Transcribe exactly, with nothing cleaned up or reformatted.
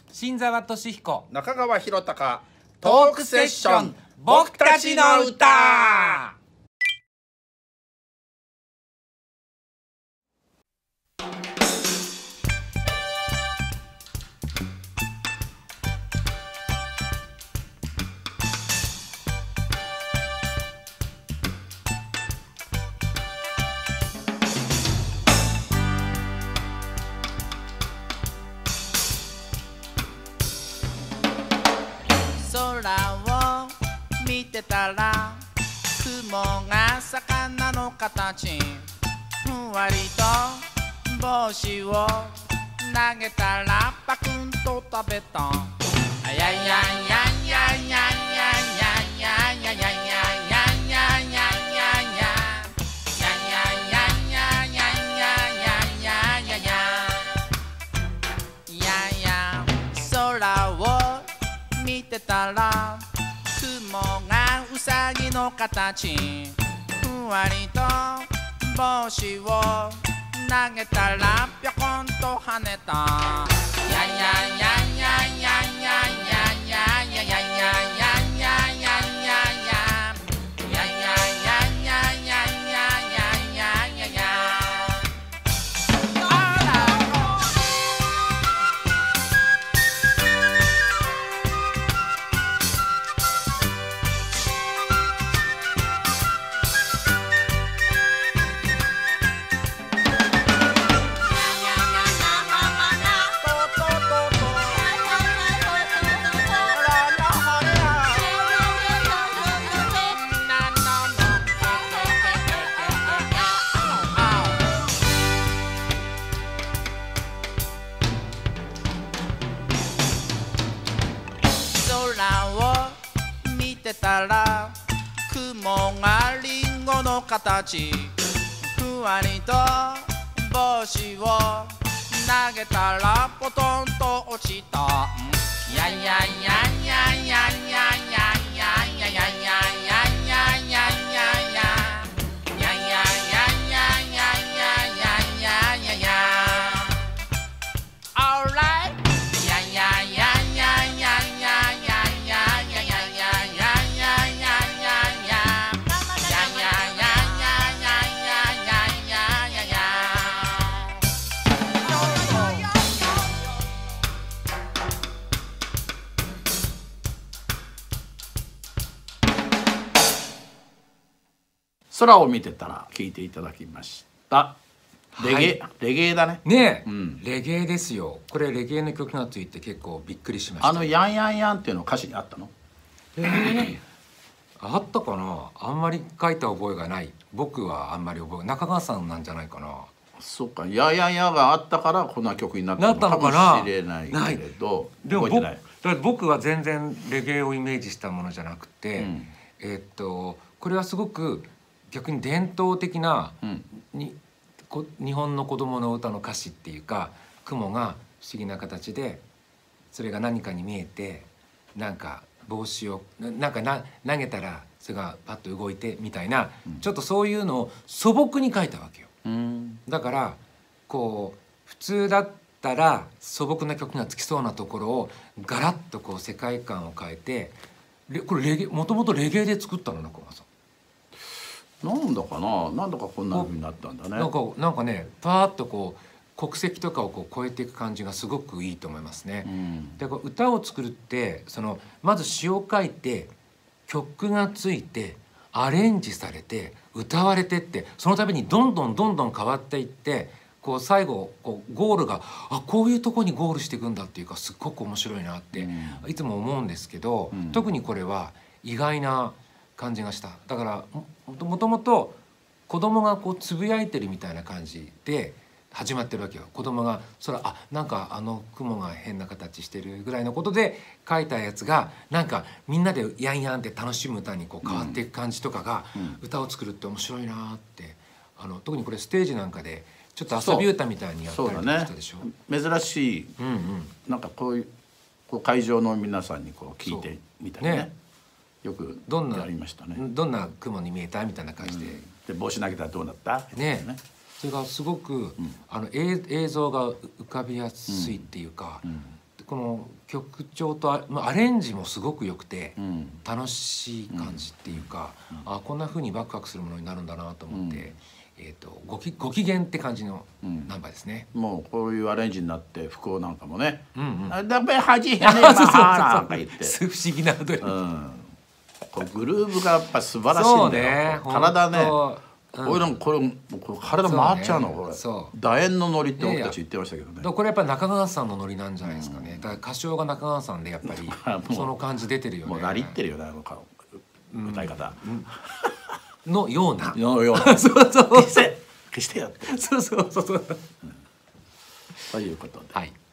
新沢俊彦、 中川博隆、 トークセッション、僕たちの歌。 空を見てたら雲が魚の形、ふんわりと帽子を投げたらパクンと食べた。あややややややややややややややややや見てたら雲がうさぎの形、ふんわりと帽子を投げたらぴょこんと跳ねた。やややややややややややややややたら雲がリンゴの形、ふんわりと帽子を投げたらポトンと落ちた。ややややややややややややややややや空を見てたら聞いていただきました。レゲエ、はい、レゲエだね。 ねえ、うん、レゲエですよ。これレゲエの曲がついて結構びっくりしました。 あのヤンヤンヤンっていうの歌詞にあったの？ えー、あったかな。あんまり書いた覚えがない。僕はあんまり覚え、中川さんなんじゃないかな。 そうか、ヤンヤンヤンがあったからこんな曲になったのかもしれないけれど、 でも僕、だから僕は全然レゲエをイメージしたものじゃなくて、うん、えー、っとこれはすごく逆に伝統的な、うん、にこ日本の子供の歌の歌詞っていうか、雲が不思議な形でそれが何かに見えて、なんか帽子をなんかな投げたらそれがパッと動いてみたいな、うん、ちょっとそういうのを素朴に書いたわけよ。うん、だからこう普通だったら素朴な曲がつきそうなところをガラッとこう世界観を変えて、これレゲもともとレゲエで作ったの中川さん。 なんだかな、なんだかこんな風になったんだね。 なんかなんかね、パーッとこう国籍とかをこう超えていく感じがすごくいいと思いますね。うん、でこう歌を作るってそのまず詩を書いて曲がついてアレンジされて歌われてって、その度にどんどんどんどん変わっていって、こう最後こうゴールがあこういうとこにゴールしていくんだっていうか、すっごく面白いなっていつも思うんですけど、うん、特にこれは意外な感じがした。だからもともと子供がこうつぶやいてるみたいな感じで始まってるわけよ。子供がそらあなんかあの雲が変な形してるぐらいのことで書いたやつが、なんかみんなでヤンヤンって楽しむ歌にこう変わっていく感じとかが、うん、歌を作るって面白いなって、あの特にこれステージなんかでちょっと遊び歌みたいにやったりとかしたでしょ。 ね、珍しい、うんうん、なんかこういうこう会場の皆さんにこう聞いてみたいなね。よくやりましたね。 どんな雲に見えたみたいな感じで、うん、 で帽子投げたらどうなったね。ね、それがすごく、うん、あの映像が浮かびやすいっていうか、うん、 この曲調とア、まあ、アレンジもすごく良くて、 うん、 楽しい感じっていうか、うん、あこんな風にワクワクするものになるんだなと思って、うん、えーと、ごきご機嫌って感じのナンバーですね、 うん、もうこういうアレンジになって不幸なんかもね「 うんうん、 だべはじへねまは」なんか言って不思議な踊り、うん、 こうグルーヴがやっぱ素晴らしいんだよ、ね、体ねこれ、うん、これこれ体回っちゃうの、ね、これ楕円のノリって僕たち言ってましたけどね。 いやいやこれやっぱり中川さんのノリなんじゃないですかね、うん、だから歌唱が中川さんでやっぱりその感じ出てるよね。 もうなりってるよねあの顔、歌い方、 うん、のようなのようなそうそう消して消してやってそうそうそうそう、 うん、ということで、 はい。